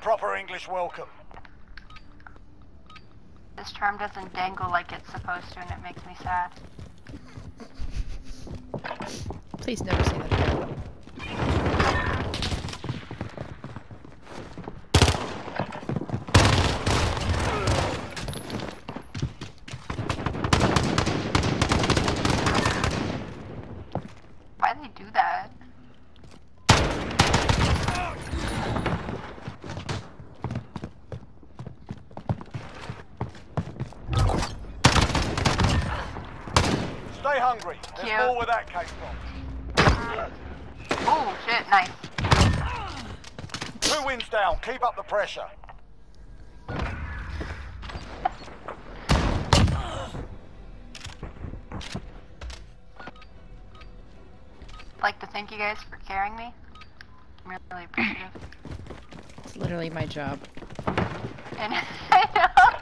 Proper English welcome. This term doesn't dangle like it's supposed to, and it makes me sad. Please never say that again. Why'd they do that? Stay hungry. There's Cute. more where that came from. Oh shit, nice. 2 wins down. Keep up the pressure. I'd like to thank you guys for carrying me. I'm really appreciative. It's literally my job. And I know.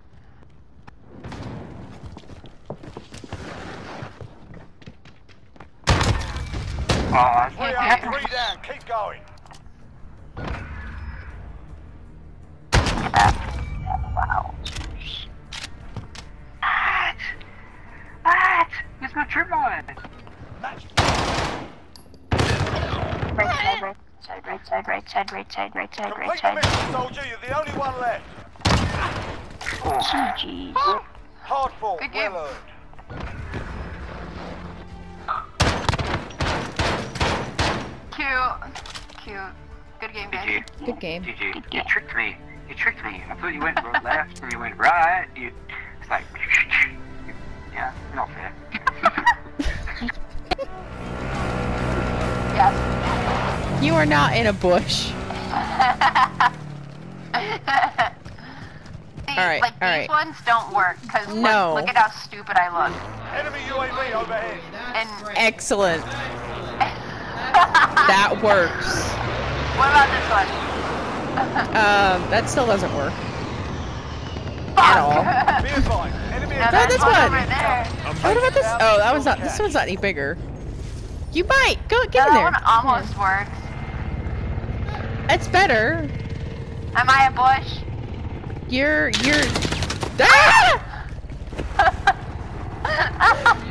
Three up, 3 down. Keep going. Wow. What? Where's my trim on? Match. Right side. Complete the mission, soldier. You're the only one left. GG's. Hard fought. Good game. Well earned. Cute. Good game, guys. Good game. GG. You tricked me. You tricked me. I thought you went left and you went right. It's like, yeah, not fair. Yes. You are not in a bush. See, Alright, like alright. these ones don't work because No. look at how stupid I look. Enemy UAV overhead. And Excellent. That works. what about this one? That still doesn't work. At all. Be advised. Enemy Now attack. there's this one one. over there. What about this? Oh, that one's not. This one's not any bigger. You might go get in That there. one almost works. It's better. Am I a bush? You're. Ah!